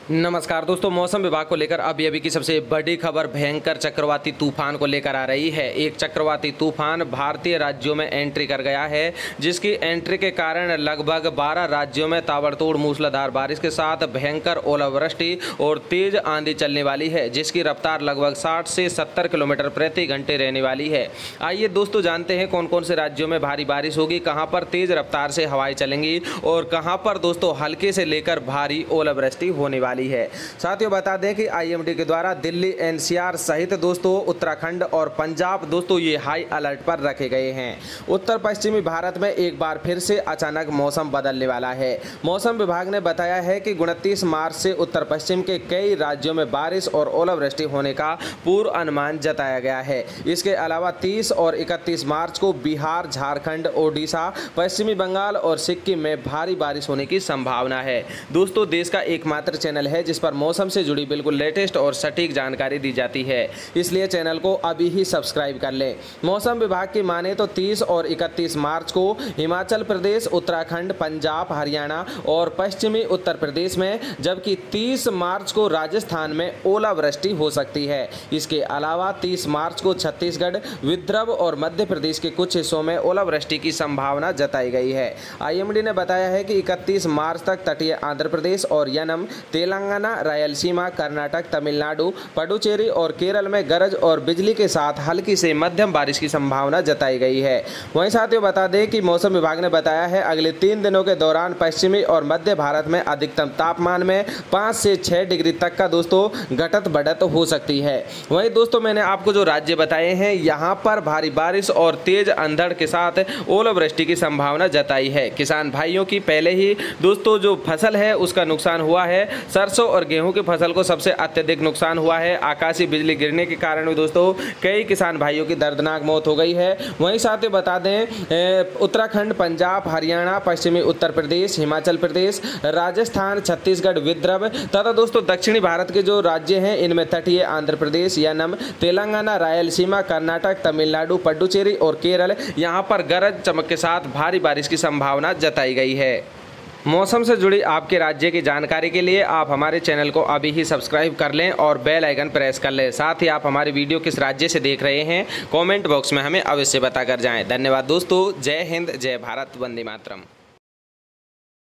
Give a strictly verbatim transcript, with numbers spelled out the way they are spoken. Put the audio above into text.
नमस्कार दोस्तों, मौसम विभाग को लेकर अभी अभी की सबसे बड़ी खबर भयंकर चक्रवाती तूफान को लेकर आ रही है। एक चक्रवाती तूफान भारतीय राज्यों में एंट्री कर गया है, जिसकी एंट्री के कारण लगभग बारह राज्यों में ताबड़तोड़ मूसलाधार बारिश के साथ भयंकर ओलावृष्टि और तेज आंधी चलने वाली है, जिसकी रफ्तार लगभग साठ से सत्तर किलोमीटर प्रति घंटे रहने वाली है। आइए दोस्तों जानते हैं कौन कौन से राज्यों में भारी बारिश होगी, कहाँ पर तेज रफ्तार से हवाएं चलेंगी और कहाँ पर दोस्तों हल्के से लेकर भारी ओलावृष्टि होने वाली है। साथियों बता दें कि आईएमडी के द्वारा दिल्ली, एनसीआर सहित दोस्तों उत्तराखंड और पंजाब दोस्तों ये हाई अलर्ट पर रखे गए हैं। उत्तर पश्चिमी भारत में एक बार फिर से अचानक मौसम बदलने वाला है। मौसम विभाग ने बताया है कि उनतीस मार्च से उत्तर पश्चिम के कई राज्यों में बारिश और ओलावृष्टि होने का पूर्व अनुमान जताया गया है। इसके अलावा तीस और इकतीस मार्च को बिहार, झारखंड, ओडिशा, पश्चिमी बंगाल और सिक्किम में भारी बारिश होने की संभावना है। दोस्तों देश का एकमात्र चैनल है जिस पर मौसम से जुड़ी बिल्कुल लेटेस्ट और सटीक जानकारी दी जाती है, इसलिए चैनल को अभी ही सब्सक्राइब कर लें। मौसम विभाग की माने तो तीस और इकतीस मार्च को हिमाचल प्रदेश, उत्तराखंड, पंजाब, हरियाणा और पश्चिमी उत्तर प्रदेश में, जबकि तीस मार्च को राजस्थान में ओलावृष्टि हो सकती है। इसके अलावा तीस मार्च को छत्तीसगढ़, विदर्भ और मध्य प्रदेश के कुछ हिस्सों में ओलावृष्टि की संभावना जताई गई है। आईएमडी ने बताया है कि इकतीस मार्च तक तटीय आंध्र प्रदेश और यनम, तेलंगाना, रायलसीमा, कर्नाटक, तमिलनाडु, पुडुचेरी और केरल में गरज और बिजली के साथ हल्की से मध्यम बारिश की संभावना जताई गई है। वहीं साथियों बता दें कि मौसम विभाग ने बताया है अगले तीन दिनों के दौरान पश्चिमी और मध्य भारत में अधिकतम तापमान में पाँच से छः डिग्री तक का दोस्तों घटत बढ़त हो सकती है। वहीं दोस्तों मैंने आपको जो राज्य बताए हैं यहाँ पर भारी बारिश और तेज अंधड़ के साथ ओलावृष्टि की संभावना जताई है। किसान भाइयों की पहले ही दोस्तों जो फसल है उसका नुकसान हुआ है। सरसों और गेहूं की फसल को सबसे अत्यधिक नुकसान हुआ है। आकाशीय बिजली गिरने के कारण भी दोस्तों कई किसान भाइयों की दर्दनाक मौत हो गई है। वहीं साथ ही बता दें उत्तराखंड, पंजाब, हरियाणा, पश्चिमी उत्तर प्रदेश, हिमाचल प्रदेश, राजस्थान, छत्तीसगढ़, विदर्भ तथा दोस्तों दक्षिणी भारत के जो राज्य हैं इनमें तटीय आंध्र प्रदेश, यनम, तेलंगाना, रायलसीमा, कर्नाटक, तमिलनाडु, पुडुचेरी और केरल, यहाँ पर गरज चमक के साथ भारी बारिश की संभावना जताई गई है। मौसम से जुड़ी आपके राज्य की जानकारी के लिए आप हमारे चैनल को अभी ही सब्सक्राइब कर लें और बेल आइकन प्रेस कर लें। साथ ही आप हमारी वीडियो किस राज्य से देख रहे हैं कमेंट बॉक्स में हमें अवश्य बताकर जाएं। धन्यवाद दोस्तों। जय हिंद, जय भारत, वंदे मातरम।